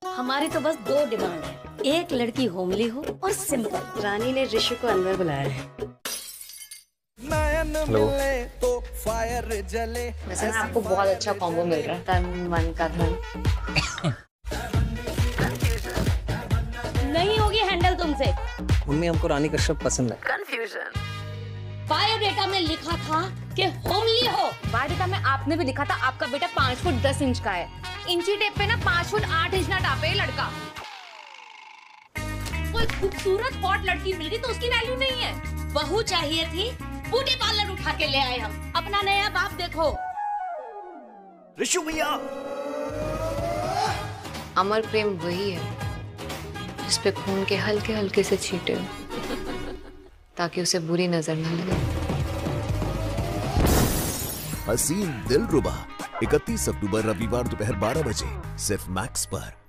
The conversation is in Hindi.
हमारी तो बस 2 डिमांड है, एक लड़की होमली हो और सिंपल। रानी ने ऋषि को अंदर बुलाया है। हेलो। वैसे ना आपको बहुत अच्छा कॉम्बो मिल रहा है, तन मन का धन। नहीं होगी हैंडल तुमसे। मम्मी हमको रानी कश्यप पसंद है। कंफ्यूजन। बायोडेटा में लिखा था कि होमली हो। बायोडेटा में आपने भी लिखा था आपका बेटा 5 फुट 10 इंच का है। इंची टेप पे ना 5 फुट 8 इंच ना टापे लड़का। कोई खूबसूरत हॉट लड़की मिल गई तो उसकी वैल्यू नहीं है। बहू चाहिए थी, ब्यूटी पार्लर उठा के ले आए हम। अपना नया बाप देखो। ऋषु भैया। अमर प्रेम वही है जिस पे खून के हल्के हल्के से छींटे ताकि उसे बुरी नजर न लगे। हसीन दिलरुबा 31 अक्टूबर रविवार दोपहर 12 बजे सिर्फ मैक्स पर।